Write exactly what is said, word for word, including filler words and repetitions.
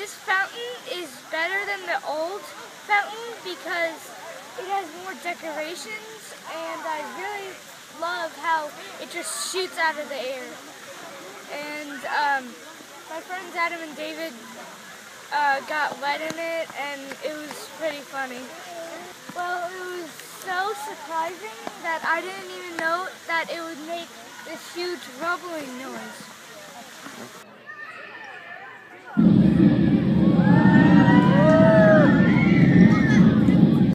this fountain is better than the old fountain because it has more decorations, and I really love how it just shoots out of the air. And um, my friends Adam and David uh, got wet in it, and it was pretty funny. Well, it was so surprising that I didn't even know that it would make this huge rumbling noise.